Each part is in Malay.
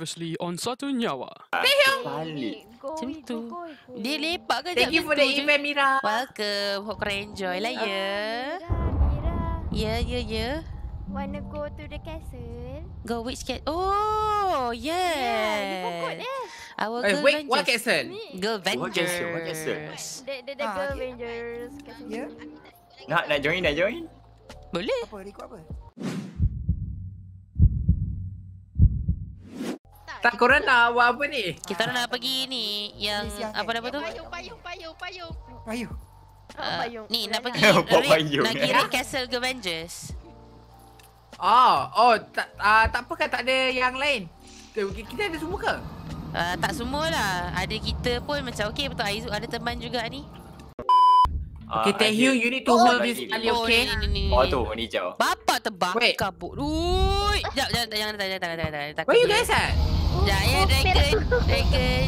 Previously on Satu Nyawa. Balik. Macam tu. Dia lepak ke? Thank you for the event, Meera. Welcome. Hope korang enjoy lah ya. Meera. Ya. Wanna go to the castle? Go which cat? Oh, yeah. Yeah, you forgot eh. Our Wait, girl what Avengers. castle? Girl What castle? Avengers. The Girl Avengers castle. Ya? Nak join? Boleh. Apa? Rekod apa? Tak, korang nak buat apa ni? Kita orang nak pergi ni yang apa nama tu? Payung. Payung. Payung. Ni nak pergi Bawa payung. nak kira Castle Girl Avengers. Tak apa kan, tak ada yang lain. Kita ada semua ke? Tak semualah. Ada kita pun macam okey betul Aizul ada teman juga ni. Okay, Taehyung, you need to hold this tali, okay? Ni. Oh tu, warna hijau. Bapak terbakar Wait. kabut. Ui, jangan. Where you guys at? Ya, Dragon.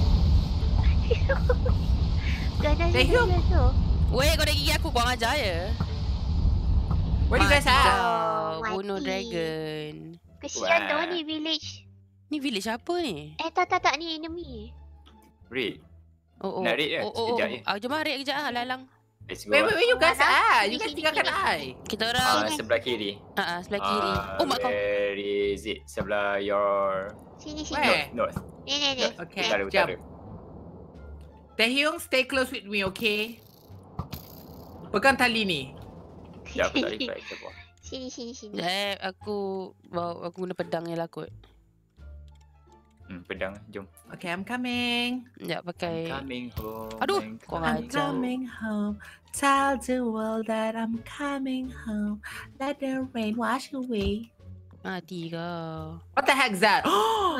Taehyung, Weh, kau dah gigi aku, kau ajar ya. where you guys at? Kau bunuh Mati. dragon. Kesian Wah. tu ni village. Ni village apa ni? Tak ni enemy. Red. Oh. Nak raid ke? Sekejap je. Jom raid kejap lah, lalang. Let's go. Where you guys at? You guys Sini, tinggalkan sini. I. Kita orang Sebelah kiri. sebelah kiri. Oh, mak kau. Where is it? Sebelah your Sini. Where? north. Ni. Okay, Utara. Taehyung, stay close with me, okay? Pegang tali ni. Sekejap aku tak reply. Sekejap. Sini. Aku guna pedang je lah kot. Pedang. Jom. Okay, I'm coming. Sekejap pakai. Coming home. Aduh, kau I'm ajar. coming home. Tell the world that I'm coming home. Let the rain wash away. Mati kau. What the heck is that?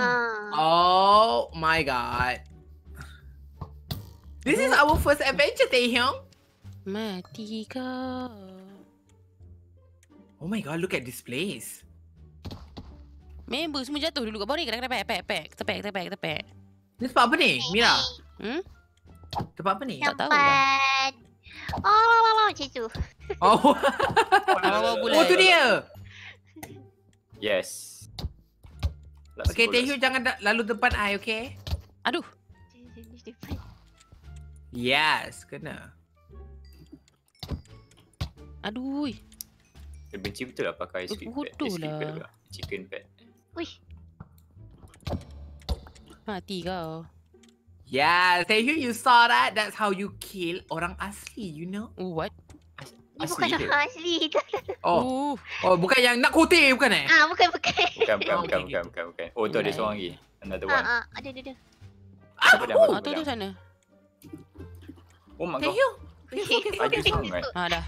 Oh my god. This is our first adventure, Taehyung. Mati kau. Oh my god, look at this place. Member semua jatuh dulu kat bawah ni. Kena pek. Tepek. Ni tempat apa ni, Meera? Tempat apa ni? Tak tahu lah. Tempat. Oh, macam tu. Oh, oh tu dia. Yes. Okay, Taehyung jangan lalu depan I, okay? Aduh. Yes, kena. Aduh. Dia benci betul lah pakai sweet pad. Bodoh lah. Chicken pad. Uish. Mati kau. Yeah, Taehyung, you saw that? That's how you kill orang asli, you know? What? Ni Asli bukan ke? orang asli. Oh, bukan yang nak kote, bukan eh? Bukan. Bukan. Oh tu ada seorang lagi. Another one. Ada. Tu sana. Oh mak kau. Taehyung. Laju sangat. Dah.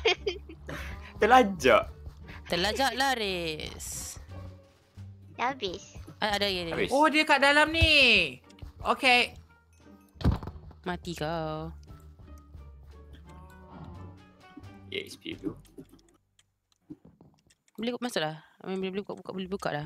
Terlajak. lah, Riz. Dah habis. Ada lagi. Habis. Oh, dia kat dalam ni. Okay. Mati kau. XP tu. Boleh masuk dah. Boleh buka dah.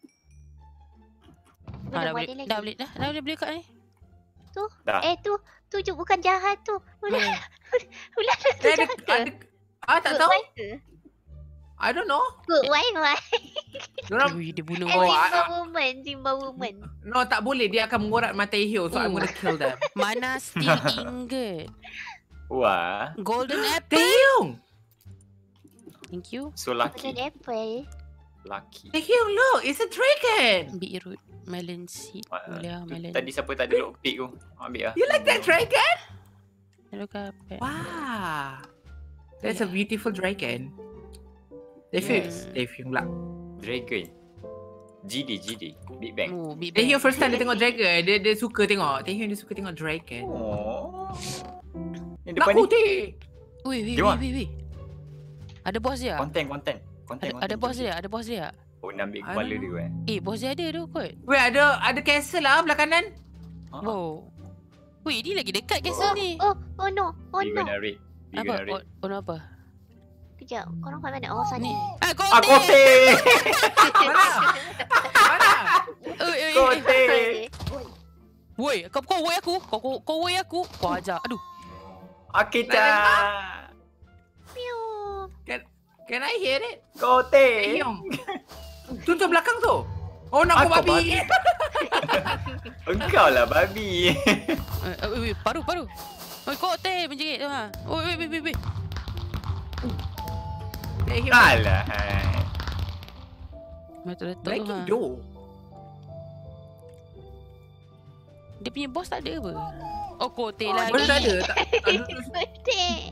Belum Dah ada boleh. lagi. Dah boleh buka ni. Tu. Dah. Tu je bukan jahat tu. Ular tu Ada, jahat ke? tak tahu. I don't know. Good wife. Diorang, Ui, dia bunuh. Zimba woman. no, tak boleh. Dia akan mengorat mata Taehyung. So, I'm gonna kill them. Mana steel ingot. Wah. Golden apple. Taehyung! Thank you. So Golden lucky. apple. Lucky. Taehyung, look! It's a dragon! Beetroot. Melon seed. Boleh lah, melon. Tadi siapa tak ada lockpick tu? Ambil lah. You like that dragon? Hello carpet. Wow. That's a beautiful dragon. Taehyung lah. Dragon. GD. Big Bang. Oh, Big Bang. Taehyung first time dia tengok dragon. Dia suka tengok. Taehyung dia suka tengok dragon. Oh. Ni Nak depan ni. kote! Weh. Ada bos dia? Konten. Ada bos dia? Oh, nak ambil kepala dia kan. Bos dia ada tu kot. Weh, ada castle lah belah kanan. Wow. Weh, ni lagi dekat castle ni. Oh no. We gonna raid. Apa? Kejap. Korang kat mana? Oh, sana. Kote! Mana? Kote! Woi, kau woi aku. Kau woi aku. Kau ajar. Aduh. Akita! Can I hear it? Kote! Taehyung. Tu belakang tu. Oh, nak Aku babi. Engkau lah babi. Paru. Oi, koktel menjerit tu ha. Oi. Alah. Betul-betul Lagi tu ha. do. Dia punya bos tak ada apa? Oh, koktel Oh, lagi. Mana tak ada? Tak ada. Betul.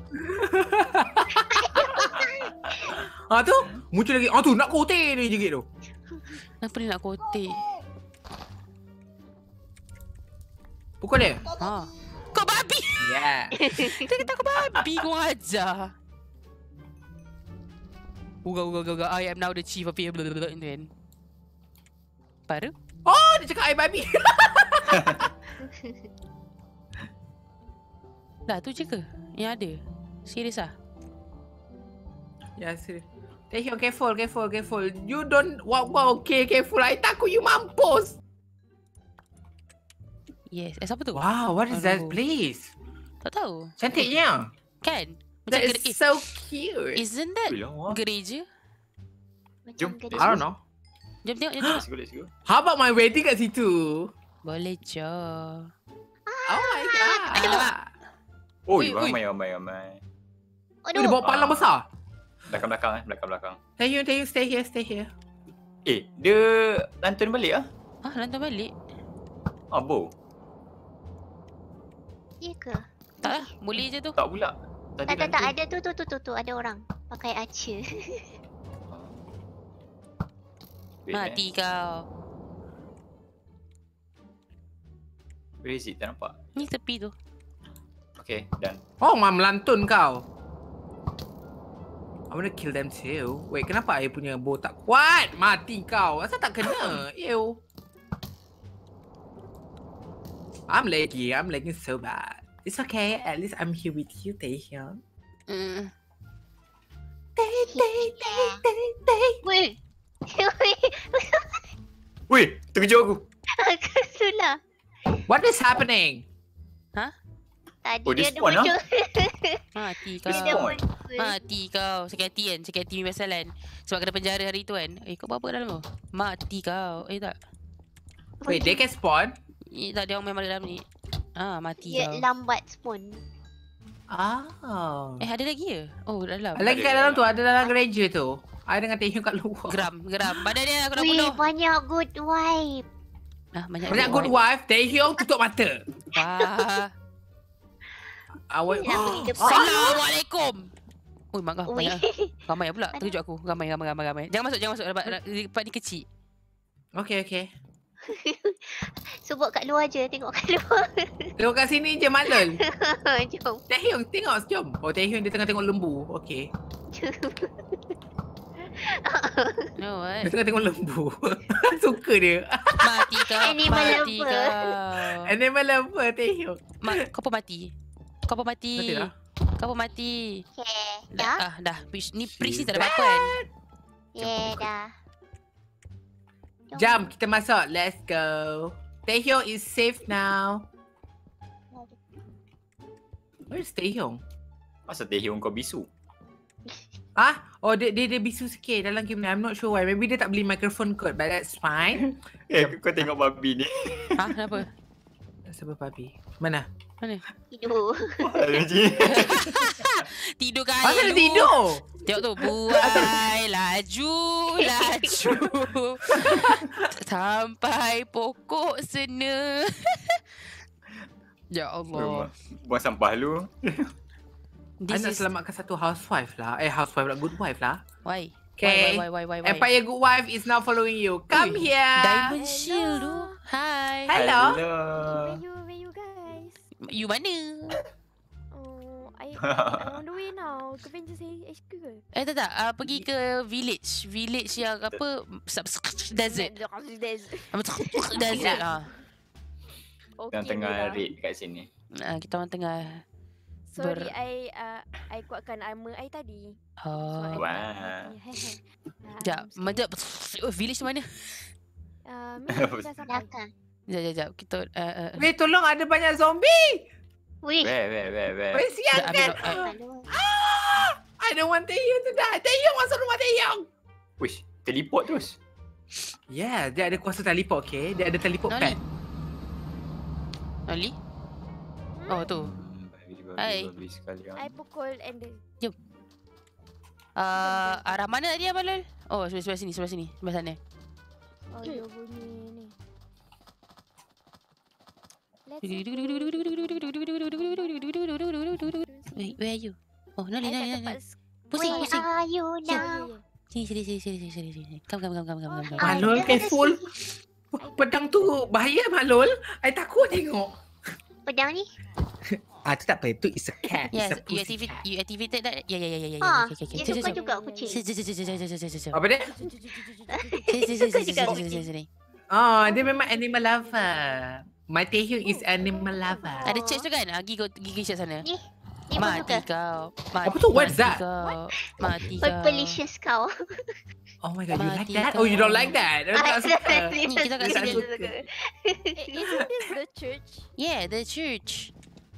Tu muncul lagi. Tu nak kote ni jerit tu. Kenapa dia nak koktel? Pukul dia. Ha. Kau babi. Yeah. Kita kata kau babi, kau ajar. Uga. I am now the chief of the kan. Paru? Oh, dia cakap I babi. Dah tu je ke? Yang ada? Serius ah? Ya, serius. Taehyung, careful. You don't walk, okay, careful. I takut you mampus. Yes. Siapa tu? Wow, what is that Aduh. place? Tak tahu. Cantiknya. Kan? That Macam is so cute. Isn't that Bilang gereja? Jom. Macam I don't know. Jom tengok. Let's go. How about my wedding kat situ? Boleh je. Oh my god. Alamak. Oh, Ui. ramai. Dia bawa palang besar. Belakang. Taehyung, stay here. Dia lantern balik ah. Lantai balik? Abo. Ya ke? Tak lah. Boleh je tu. Tak pula. Tadi Tak. lantern. Ada tu. Ada orang. Pakai archer. Mati kau. Where is it? Tak nampak. Ni tepi tu. Okay, done. Oh, melantun kau. I wanna kill them too. Wait, kenapa I punya bow tak kuat? Mati kau. Asal tak kena? Ew. I'm lagging so bad. It's okay. At least I'm here with you, Taehyung. Weh. Weh, terkejut aku. Kesulah. What is happening? Tadi Oh, dia dia ada spawn, muncul. Mati Dia ada kau. muncul. Mati kau. Sakit hati kan? Sakit hati biasa kan? Sebab kena penjara hari tu kan? Kau buat apa dalam tu? Mati kau. Tak. Wait, they can spawn? Tak, dia orang main balik dalam ni. Mati Dia kau. lambat spawn. Oh. Ada lagi ke? Oh, dalam. Lagi kat dalam tu, ada dalam gereja tu. I dengan Taehyung kat luar. Geram. Badan dia aku nak Weh, bunuh. banyak good vibe. Banyak good wife, Taehyung tutup mata. Wah. Awak. Nak pergi depan. Assalamualaikum. Oi, mak kau Weh. banyak. Ramai pula. Terkejut aku. Ramai. Jangan masuk. Tempat ni kecil. Okay. Sebut kat luar je. Tengok kat luar. Tengok kat sini je, Malol. Jom. Taehyung, tengok, jom. Oh, Taehyung dia tengah tengok lembu. Okay. No, Dia tengah tengok lembu. Suka dia. Mati kau. Animal Mati lover. kau. Animal lover, Taehyung. Kau pun mati. Mati lah. Kau pun mati. Okay. Dah? Dah. Ni priest ni tak ada apa-apa kan? Yeah, dah. Jom, kita masuk. Let's go. Taehyung is safe now. Where's Taehyung? Masa Taehyung kau bisu? Oh, dia bisu sikit dalam game ni. I'm not sure why. Maybe dia tak beli microphone kot, but that's fine. Kau tengok babi ni. Kenapa? Sebab babi. Mana? Tidur. Tidur kan? Asal dia tidur? Tengok tu. Buai laju. Sampai pokok sena. Ya Allah. Buang sampah lu. I nak selamatkan satu housewife lah. Housewife lah. Good wife lah. Why? Okay. Why? Empire Good Wife is now following you. Come here. Diamond Shield tu. Hi. Hello. Where you guys? You mana? I'm on the way now. Ke Avengers HQ ke? Tak. Pergi ke village. Village yang apa? Desert. Desert lah. Yang tengah raid kat sini. Kita orang tengah. Sorry, I kuatkan armor I tadi. Oh. Wah. Sekejap. Village mana? Meera dah sampai. Belakang. Sekejap. Kita... Weh, tolong, ada banyak zombie. Weh. Where? Weh, siang kan. I don't want Taehyung to die. Taehyung masuk rumah Taehyung. Wish, teleport terus. Yeah, dia ada kuasa teleport, okay? Dia ada teleport Noli. pad. Noli? Oh, tu. Hai. Babi sekali. I pukul Ender. Arah mana dia, Balul? Oh, sebelah sini, sebelah sini. Sebelah sana. Oh, dia bunyi ni. Let's Where are you? Oh, Noli. Where Pusing. are you now? Sini. Come. Malul, careful. Pedang tu bahaya, Malul. I takut tengok. Pedang ni? Tu tak apa. Itu is a cat. Yes, It's a pussy. you activated that. Yeah. Okay. Dia suka juga kucing. Apa dia? Sini. Oh, dia memang animal lover. My Taehyung is animal lover. Ada church tu kan? Gigi church sana. Ni pun Mati suka. kau. Apa tu? What's that? Mati kau. Pelicious kau. Oh my god, you like Mati that? kau. Oh, you don't like that? I tak suka. Ni kita kat sini. Isn't this the church? Yeah, the church.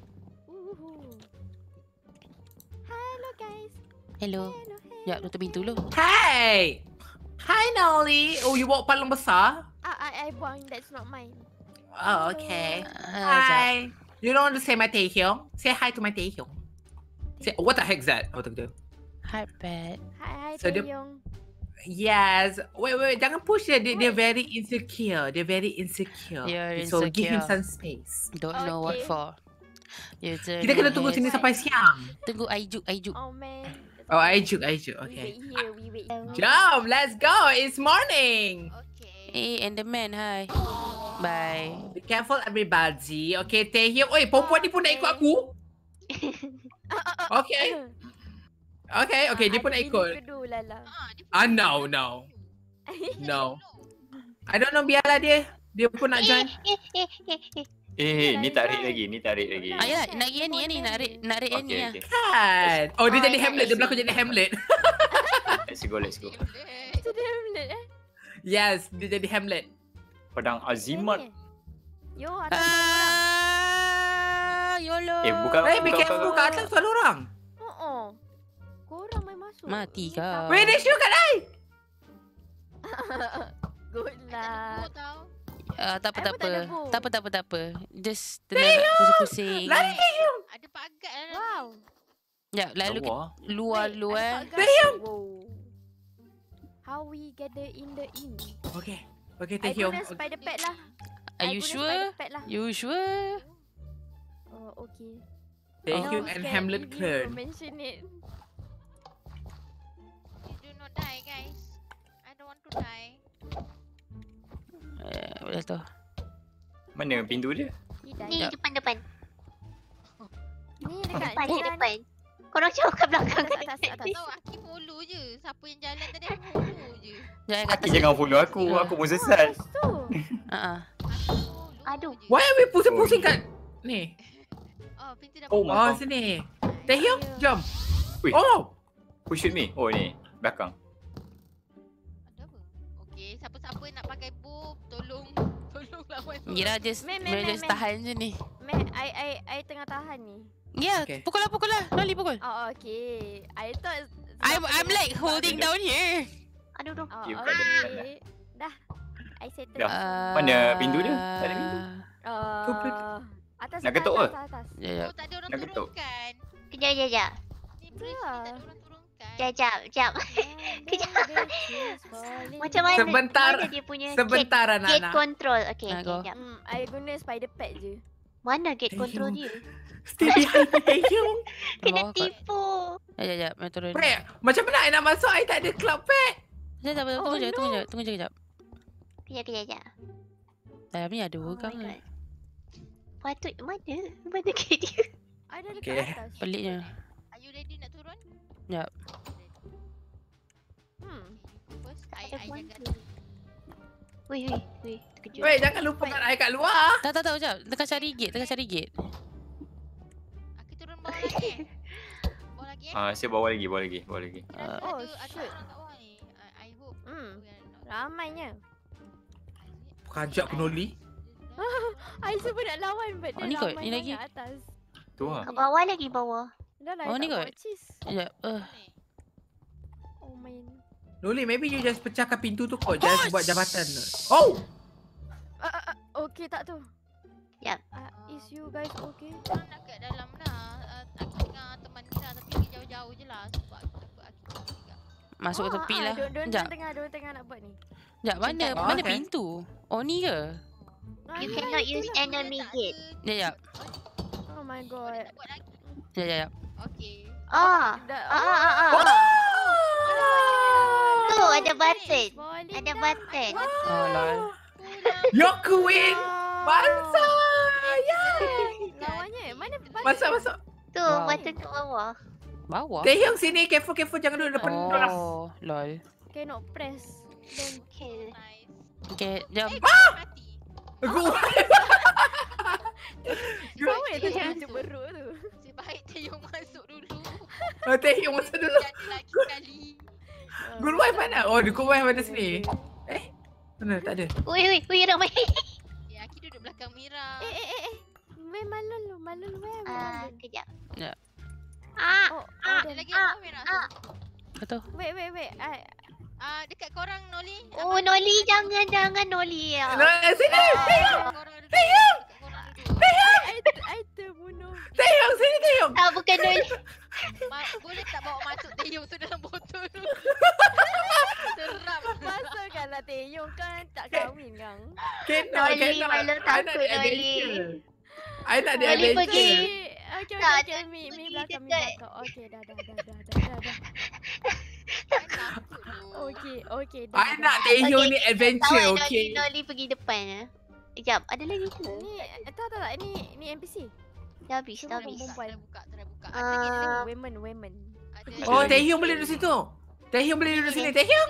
Hello guys. Hello. Ya, tutup pintu lu. Hey! Hi, Nolly. Oh, you bawa palang besar? I buang. That's not mine. Oh, okay. Hi. Hi. You don't want to say my Taehyung? Say hi to my Taehyung. Say, what the heck is that? What the Heartbeat. Hi, So dia- Taehyung. Yes. Wait. Jangan push dia. Dia very insecure. You're So give him insecure. some space. Don't know what Okay. for. You turn Kita kena your tunggu head. sini sampai siang. Tunggu Aijuk. Oh man. Oh, Aijuk. We Okay. wait here. Jump. Let's go. It's morning. Eh, and the man, hi. Bye. Be careful, everybody. Okay, Taehyung. Oi, perempuan ni pun nak ikut aku. Okay. Okay, dia pun nak ikut. No. No. I don't know, biarlah dia. Dia pun nak join. Ni tarik lagi. Ayolah, nak Annie ni. Nak rate Annie lah. Okay. Kan? Oh, dia jadi Hamlet. Dia berlakon jadi Hamlet. Let's go. Yes, dia jadi Hamlet. Pedang azimat. Yo, atas orang. YOLO. Bukan. Be careful, kat atas tu ada orang. Korang main masuk. Mati kau. Wait, dia shoot kat I. Good lah. Tak I pun tak ada bow. apa. Just tenang pusing-pusing. Lari Taehyung. Ada pagat lah. Wow. Ya, lalu luar. Wow. How we gather in the inn? Okay, I Taehyung. guna spider pet lah. Are I you guna sure? spider pet lah. You sure? Oh, okay. Taehyung and Hamlet clan. Mention it. You do not die, guys. I don't want to die. Boleh tu. Mana pintu dia? Ni depan. Ni dekat Depan. Korang jauh kat belakang. atas. Tahu Aki follow je. Siapa yang jalan tadi aku follow je. Jangan kat Aki jangan follow aku. Aku pun sesat. tu. Aku follow Aduh. je. Why are we pusing-pusing kat ni? Oh, pintu dah Oh, buka. Oh, sini. Taehyung, jom. Wait. Oh, Who shoot me? Oh, ni. Belakang. Ada apa? Okey, siapa-siapa nak pakai bow, tolong lawan. Gira just Meh. tahan je ni. I tengah tahan ni. Ya, Okay. pukul lah. Noli pukul. Oh, okay. I thought I'm like holding down here. Aduh. Oh, You got it. okay. Dah. I settle. Dah. Mana pintu dia? Tak ada pintu. Atas. Nak ketuk ke? Atas. Ya. Oh, tak ada orang Nak ketuk. turunkan. Kejap. Ni bridge ni tak ada orang turunkan. Kejap. Macam mana? Sebentar. Mana dia punya sebentar gate anak-anak. control. Okay, Go. kejap. I guna spider pet je. Mana gate Taehyung. control dia? Stay behind me, Taehyung. Kena Bawah kat- tipu. Sekejap, main turun. Wait, macam mana I nak masuk? I tak ada club pad. Sekejap, tunggu je kejap. Kejap. Dalam ni ada Oh orang my kan. god. Patut mana? Mana gate dia? I dah dekat Okay. atas. Peliknya. Are you ready nak turun? Jap. First, I Ada jaga. pintu. Weh, terkejut. Wait, jangan lupa kat I kat luar. Tak, sekejap. Tengah cari gate. Aku turun bawah lagi. Bawah lagi Saya bawa lagi. Oh, Ada shoot. orang kat bawah ni. I hope. we are not- Ramainya. Kajak aku Noli. I cuba nak lawan but dia ni kot, ramai ni lagi. sangat atas. Tu lah. Kat bawah lagi. Dah lah, Oh, I ni tak kot. bawa cheese. Sekejap. Oh, main. Noli, maybe you just pecahkan pintu tu kot. Just buat jabatan. Oh! Okay tak tu? Yap. Is you guys okay? Korang nak kat dalam lah. Aku dengan teman Meera tapi pergi jauh-jauh je lah. Sebab aku takut aku juga. Masuk ke tepi lah. Sekejap. Diorang tengah nak buat ni. Sekejap, mana pintu? Oh ni ke? You cannot use enemy gate. Sekejap. Oh my god. Nak buat lagi. Sekejap. Okay. Tu ada button. Ada button. Oh lol. Your queen! Bangsa! Lawannya mana? Masuk. Tu Wow. button kat bawah. Bawah? Taehyung sini, careful jangan duduk depan. Oh lol. Cannot press. Then Okay. Nice. Okay, jom. Mati. Siapa yang terjun beruk tu? Sebaik Taeyong masuk dulu. Taehyung masuk dulu. Jadi lagi sekali. Good wife mana? Oh, good wife mana sini? Mana? Tak ada. Wait, nak main. Ya, Aki duduk belakang Meera. Where Malul where? Kejap. Ya. Ada lagi apa Meera? Betul. Wait. Dekat korang Noli. Oh, Noli jangan Noli. Sini! Taeyong. I terbunuh. Taehyung, sini Taehyung! Bukan Noli. Boleh tak bawa masuk Taeyong tu dalam botol tu? Seram. Masukkanlah Taeyong kan tak kahwin kan? Noli malu takut Noli. I nak dia Noli adventure. pergi. Okay. Mi belakang. Okay, dah. Okay. I nak Taehyung ni adventure, Kawan okay? Noli pergi depan. Sekejap, ada lagi ke? Ni tak. Ni NPC. Dah habis. Perempuan. Terbuka. Women. Oh, Taehyung boleh duduk situ. Taehyung boleh duduk sini. Taehyung!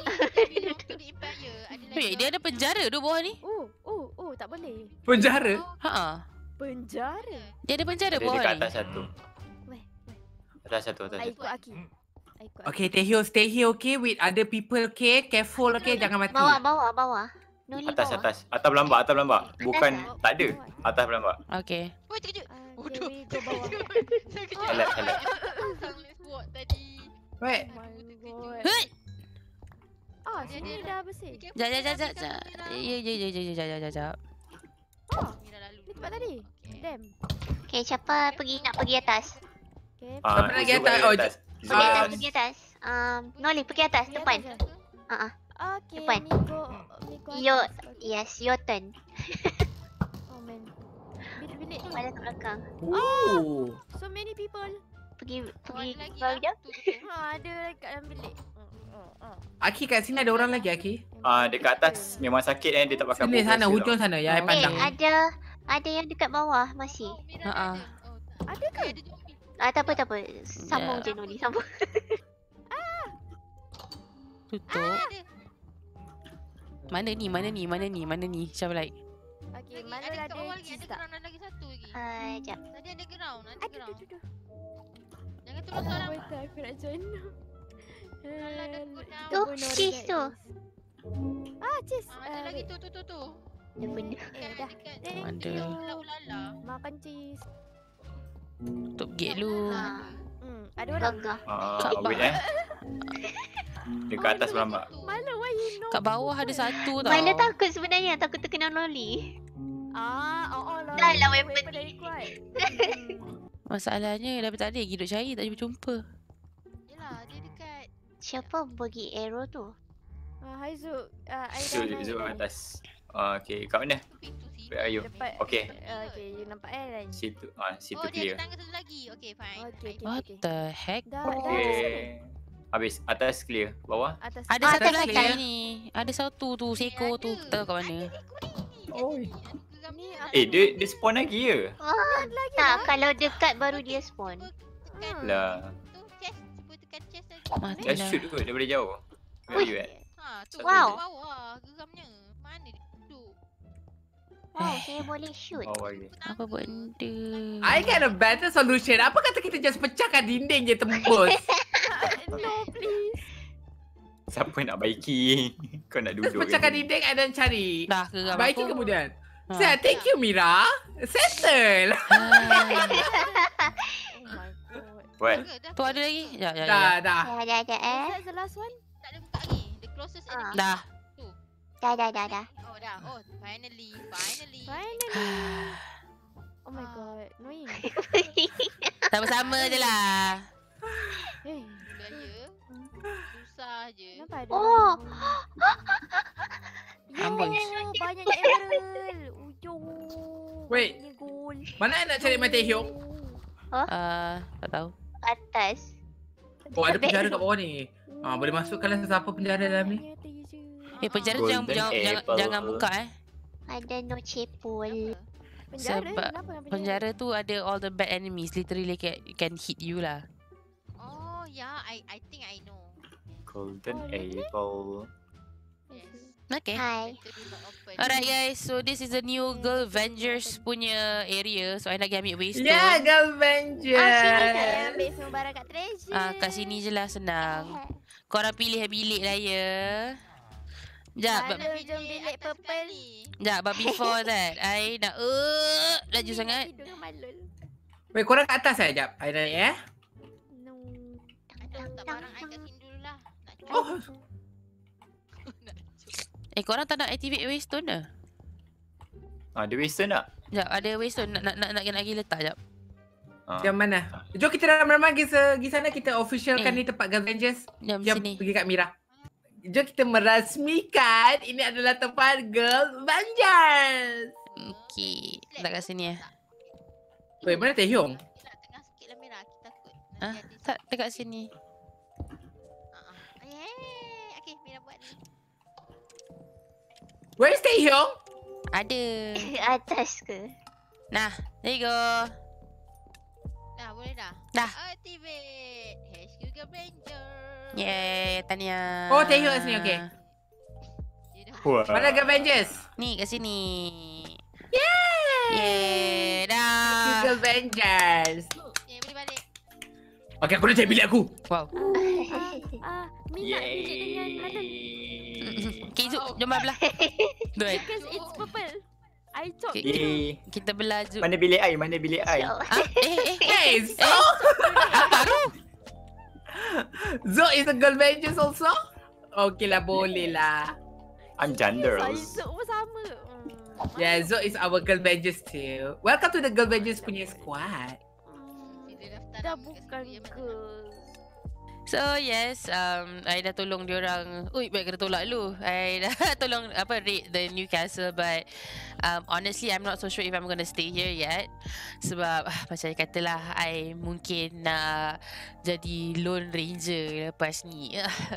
Wait, dia ada penjara tu bawah ni? Oh, tak boleh. Penjara? Ha. Penjara. Dia ada penjara Dia bawah dekat ni. atas satu. Weh. Atas satu. I ikut Aki. Okay, Taehyung stay here, okay? With other people, okay? Careful, okay? Jangan mati. Bawah. Noli bawah. Atas. Atas berlambak. Bukan, tak ada. Atas berlambak. Okay. Oh, terkejut. Okay, we go bawah. Saya Helap. pasang let's walk tadi. Wait. Oh my god. Hei! Sini dah bersih. Jap. Jap. Meera lalu. Ni tempat tadi. Damn. Okay, siapa nak pergi atas? Okay. Siapa nak pergi atas? Oh, Pergi atas. Noli pergi atas depan. Okay, Depan. Miko Yes, your turn. Oh man. Bilik tu. Pada kat belakang. Oh. So many people. Pergi Ada lagi bawah lah. je. Ada kat dalam bilik. Aki kat sini ada orang lagi, Aki? Dekat atas memang sakit dia tak pakai Sini bubble sana, wrap hujung sana. Ya, I pandang. Ada yang dekat bawah masih. Ada ke? Tak apa. Sambung je Noli, sambung. Tutup. Mana ni? Siapa like? Okay, Lagi, mana ada kat ada bawah lagi, cheese ada tak? ground lagi satu lagi. Sekejap. Tadi ada ground. Ada. Jangan turun seorang. Betul, aku nak join. Tu, cheese tu. Cheese. Ada lagi tu. Ada benda. Dah. Ada. Ulala. Makan cheese. Tutup gate lu. Ada orang. Gagah. Wait Dekat atas berlambak. Mana why you know? Kat bawah ada satu tau. Milo takut sebenarnya, takut terkena Noli. Lah. Dah lah weapon dari ni. kuat. Masalahnya dah tadi lagi duk cari tak jumpa. Yelah, dia dekat. Siapa bagi arrow tu? Hai Zul. I dah Zul atas. Okay, kat mana? Pintu sini. Where are you? Depan. Okay. Okay, you nampak kan? Situ Oh, dia clear. ada tangga satu lagi. Okay, fine. Okay. What the heck? Dah. Okay. Habis atas clear. Bawah? Atas. Ada Atas satu lagi clear. ni. Ada satu tu seko tu. Tak tahu kat mana. Oh. Ni Dia spawn lagi ke? Tak, kalau dekat baru dia spawn. Lah. Tu chest. Cuba tekan chest lagi. Mati Just lah. shoot kot daripada jauh. Where are you at? Tu Wow. bawah. Geramnya. Mana dia duduk? Wow, saya boleh shoot. Bawah lagi. Apa benda? I got a better solution. Apa kata kita just pecahkan dinding je tembus? No, please. Siapa nak baiki? Kau nak Just duduk pecahkan kan? dinding and then cari. Dah geram Baiki aku. kemudian. Thank you, Meera. Settle. Ah, Oh my god. What? tu ada lagi? Ya. Dah. Dah. Is that the last one? Tak ada buka lagi. Dekat closest enemy. Dah. Tu. Dah. Oh, dah. Oh, finally. Oh my god, annoying. Sama-sama je lah. Budaya. Susah je. Kenapa ada Oh. Amboi. banyak emerald. Ujo. Wait. Banyaknya gold. Mana nak cari Mata Hyong? Tak tahu. Atas. Oh, ada penjara kat bawah ni. Boleh masukkan siapa penjara dalam ni. Penjara Golden jangan apple. buka Ada no cepul. Penjara? Sebab Kenapa dengan penjara tu ada all the bad enemies. Literally can hit you lah. Oh, yeah. I think I know. Golden Oh, really? apple. Yes. Okay. Hai. Better do not open. Alright guys, so this is the new Girl Vengers punya area. So I nak pergi ambil waystone. Yeah, Girl Saya Vengeance. ambil semua barang kat treasure. Kat sini je lah senang. Korang pilih bilik lah ya. Sekejap, Mana jom bilik purple. sekejap, but before that, I nak laju sangat. Tidur dengan malul. Wait, korang kat atas sekejap. I naik No. I dah letak barang I kat sini dulu lah. Nak cuba. Oh, Korang tak nak activate waystone ke? Ada western tak? Sekejap, ada waystone nak pergi letak sekejap. yang mana? Jom kita ramai-ramai pergi sana. Kita officialkan Eh. ni tempat Girl Vengeance. Jom Jom sini. pergi kat Meera. Jom kita merasmikan ini adalah tempat Girl Vengeance. Okay, letak kat sini ya. Wait, mana Teh Hyong? Nak tengah sikit lah Meera. Aku takut. Ah, tak dekat sini. Okay, Meera buat ni. Where's Teh Hyong? Ada. Atas ke? Nah, there you go. Dah, boleh dah? Dah. Activate HQ Girl Ranger. Yeay, Tania. Oh, Teh Hyong kat sini, okay. Dia dah. Wah. Mana Girl Vengeance? Ni kat sini. Yay! Yeay, dah. Girl Vengeance. Boleh balik. Okay, aku nak cari bilik aku. Wow. Minat bilik dengan malul. Okay, Zul, jom belah. Duit. Because it's purple. I chop Okay. you. Yeay. Kita belah Zul. Mana bilik ai? Mana bilik ai? Hey, so Zo is a Girl Vengeance also? Okay lah, boleh lah. I'm genders. Size pun sama. Yeah, Zo is our Girl Vengeance too. Welcome to the Girl Vengeance punya squad. Dia daftar Dah nama kat bukan situ yang mana. girl. So yes, I dah tolong diorang. Ui, baik kena tolak dulu. I dah tolong raid the new castle, but honestly I'm not so sure if I'm gonna stay here yet. Sebab macam I katalah, I mungkin nak jadi lone ranger lepas ni.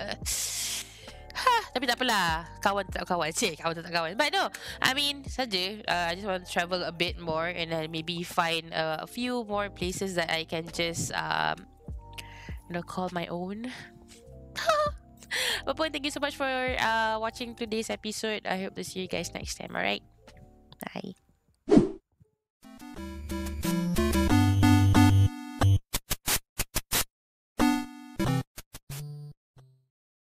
Tapi tak apalah. Kawan tetap kawan. Kawan tetap kawan. But no, I mean saja. I just want to travel a bit more and then maybe find a few more places that I can just call my own. But thank you so much for watching today's episode. I hope to see you guys next time. Alright, bye.